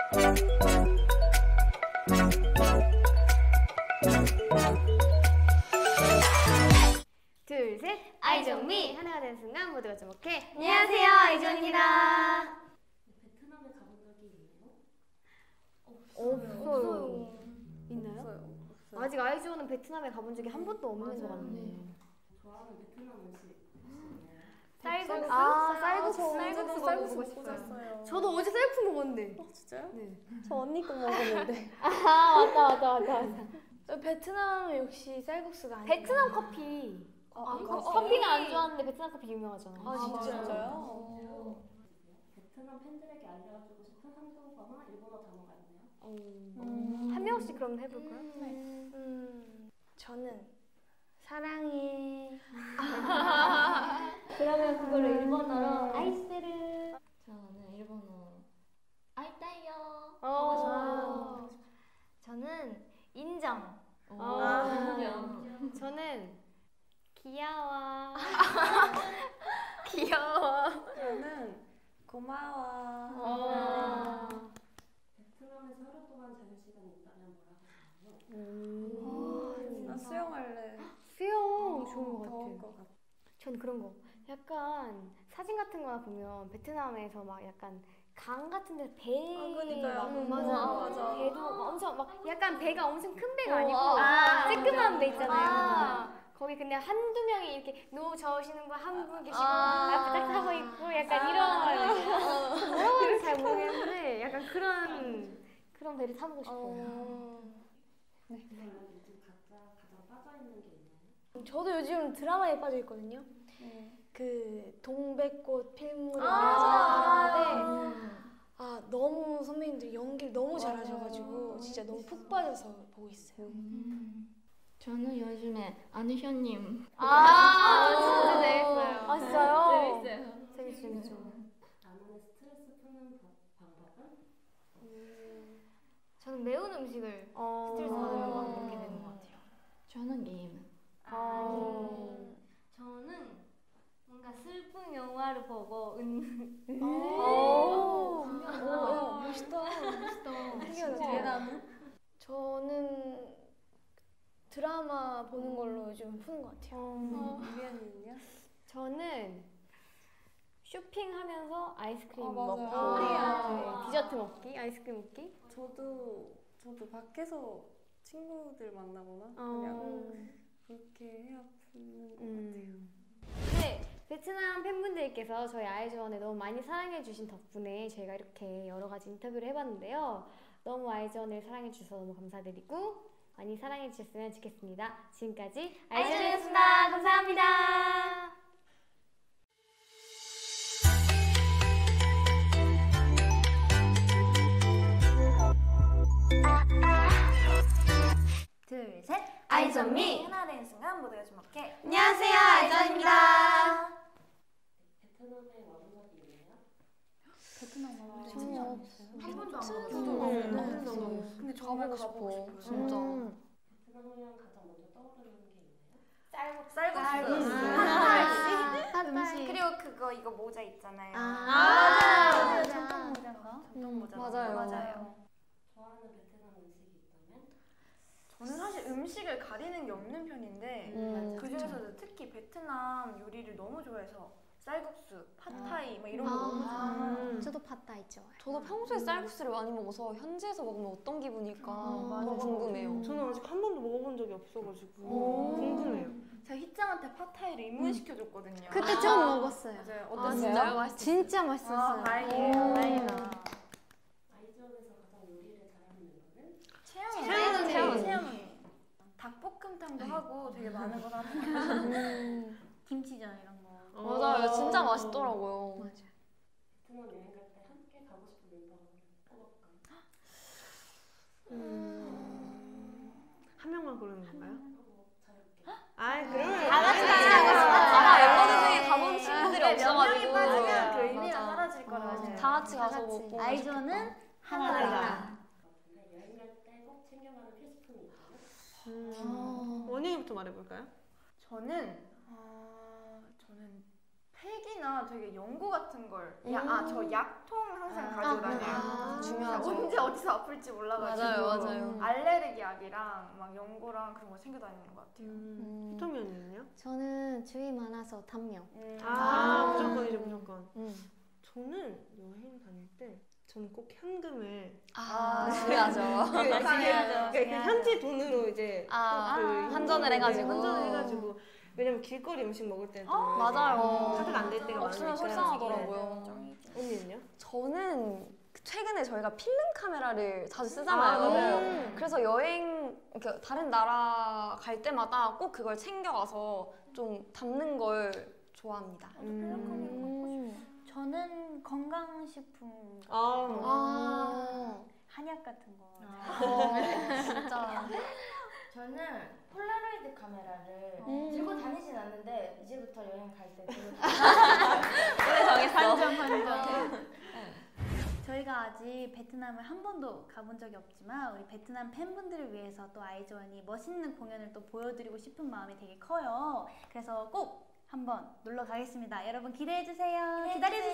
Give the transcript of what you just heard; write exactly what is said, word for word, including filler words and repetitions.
둘, 셋! 아이존미! 하나가 되는 순간 모두가 주목해! 안녕하세요, 아이존입니다. 베트남에 가본 적이 있나요? 없어요. 없어요. 있나요? 없어요. 없어요. 아직 아이존은 베트남에 가본 적이 한 번도 없는 것 같네요. 좋아하는 베트남 음식 있나요? 쌀국수? 아, 쌀국수. 쌀국수, 쌀국수 쌀국수 먹고 먹고 싶어요. 싶어요. 저도 어제 쌀국수 먹었는데. 어, 진짜요? 네. 저 언니 거 먹었는데. 아, 맞다, 맞다, 맞다, 맞다. 베트남 역시 쌀국수가 아니에요. 베트남 커피. 아, 아, 이거 커, 커피는 안 좋아하는데 베트남 커피 유명하잖아요. 아, 진짜요? 진짜요? 베트남 팬들에게 알려주고 싶은 한국어나 일본어 단어가 있나요? 어, 음. 한 명씩 그럼 해볼까요? 음, 음, 저는 사랑해. 그러면 그거를 음. 일본어로 아이스베르. 저는 일본어 아이따이요. 어. 저는 인정. 아. 저는 귀여워. 귀여워. 저는 고마워. 어. 베트남에서 하루 동안 자유 시간이 있다면 뭐라고 하나요? 음. 나 수영할래. 수영 좋은 것 더울 같아요. 것 같아. 전 그런 거 약간 사진 같은 거나 보면 베트남에서 막 약간 강 같은 데서 배 아, 그러니까요. 막 음, 맞아. 맞아. 배도 막 엄청 막 약간 배가 엄청 큰 배가 어, 아니고 아, 쬐끄만 배 있잖아요. 아. 거기 그냥 한두 명이 이렇게 누워 저으시는 분 한 분 계시고 아. 앞에 딱 타고 있고 약간 이런 뭐라고 하는지 잘 모르겠는데 약간 그런 그런 배를 타보고 싶어요. 어... 그러면 요즘 각자 가장 빠져있는 게 있나요? 저도 요즘 드라마에 빠져 있거든요. 네. 그 동백꽃 필무렵 아, 드라마인데 아 너무 선배님들이 연기를 너무 잘하셔가지고 진짜 너무 푹 빠져서 보고 있어요. 음. 저는 요즘에 안희현님 아, 진짜 재밌어요. 아 진짜요? 재밌어요. 재밌어, 재밌어. 나만의 스트레스 푸는 바- 방법은? 저는 매운 음식을 어... 스트레스 받으면 막 먹게 되는 것 같아요. 저는 게임. 어... 저는 뭔가 슬픈 영화를 보고 은. 오, 야 멋있다. 멋있다. 신기하다. 얘라는? 저는 드라마 보는 걸로 요즘 푸는 것 같아요. 유리언니는요? 저는 쇼핑하면서 아이스크림 아, 맞아요. 먹고 아. 네, 디저트 먹기, 아이스크림 먹기. 저도 저도 밖에서 친구들 만나거나 어. 그냥 그렇게 해야 푸는 것 음. 네, 베트남 팬분들께서 저희 아이즈원을 너무 많이 사랑해주신 덕분에 저희가 이렇게 여러 가지 인터뷰를 해봤는데요. 너무 아이즈원을 사랑해주셔서 너무 감사드리고 많이 사랑해주셨으면 좋겠습니다. 지금까지 아이즈원이었습니다. 감사합니다. 둘, 셋. 아이존미! 하나 되는 순간 모두가 주목해. 안녕하세요, 아이즈원입니다. 베트남에 와본 적이 있나요? 베트남 전혀 없어요. 한 번도 안 저도 가봤어요. 한 번도 안 가봤어요. 근데 정말 가보고 싶어요. 진짜. 베트남 하면 가장 먼저 떠오르는 게 있나요? 쌀국수. 쌀국수. 쌀국수. 그리고 그거 이거 모자 있잖아요. 아, 잠깐 모자인가? 잠깐 모자. 맞아요. 맞아요. 좋아하는 베트남 음식이 있다면? 저는 사실 음식을 가리는 게 없는 편인데 음, 그 중에서도 특히 베트남 요리를 너무 좋아해서 쌀국수, 팟타이 막 이런 거 너무 좋아해요. 음. 저도 팟타이 좋아요. 저도 평소에 쌀국수를 많이 먹어서 현지에서 먹으면 어떤 기분일까 맞아. 너무 궁금해요. 저는 아직 한 번도 먹어본 적이 없어가지고 오. 궁금해요. 제가 희짱한테 팟타이를 입문시켜줬거든요. 그때 처음 먹었어요. 맞아요. 아, 어땠어요? 진짜요? 맛있었어요? 진짜 맛있었어요. 아, 다행이에요. 다행이다. 아이즈원에서 가장 요리를 잘하는 멤버는? 채영 채영 언니. 채영 언니. 채영 언니. 닭볶음탕도 하고 되게 많은 걸 하는 것 같아요. 김치전 이런 거. 맞아요. 진짜 맛있더라고요. 베트남 여행 갈 때 함께 가고 싶은 멤버를 뽑아볼까요? 한 명만 고르는 건가요? 뭐 자유롭게. 아, 그러면 다 같이 아니, 가고 싶다. 아마 멤버들 중에 가본 친구들이 네, 몇 명이 없어가지고 빠지면 그 맞아. 의미가 사라질 거라서. 다 같이 가서 먹고 아이존은 하나다. 근데 여행 갈 때 꼭 챙겨가는 필수품이 있다면? 음. 원영이부터 말해볼까요? 저는 어, 저는 핵이나 되게 연고 같은 걸. 야, 아, 저 약통 항상 가지고 다녀요. 아, 진짜 중요하죠. 언제 어디서 아플지 몰라가지고. 맞아요, 맞아요. 알레르기 약이랑 막 연고랑 그런 거 챙겨 다니는 것 같아요. 음. 토토면은요? 저는 주의 많아서 담요. 음. 아, 아. 무조건이죠, 무조건. 음. 저는 여행 다닐 때 저는 꼭 현금을 아, 중요하죠. 그 중요하죠. 그 현지 돈으로 이제 아, 그 환전을 현금을 해가지고. 환전을 해가지고 왜냐면 길거리 음식 먹을 때도 맞아요. 카드가 안 될 때가 없으면 많으니까. 속상하더라고요. 언니는요? 저는 최근에 저희가 필름 카메라를 자주 쓰잖아요. 아, 그래서 여행, 이렇게 다른 나라 갈 때마다 꼭 그걸 챙겨가서 좀 담는 걸 좋아합니다. 음. 저는 건강식품, 아, 아. 한약 같은 거. 진짜. 저는 폴라로이드 카메라를 음. 들고 다니진 않는데 이제부터 여행 갈 때 들고 오늘 정했어. 한정 한정. 저희가 아직 베트남을 한 번도 가본 적이 없지만 우리 베트남 팬분들을 위해서 또 아이즈원이 멋있는 공연을 또 보여드리고 싶은 마음이 되게 커요. 그래서 꼭 한번 놀러 가겠습니다. 여러분 기대해 주세요. 기다려 주세요.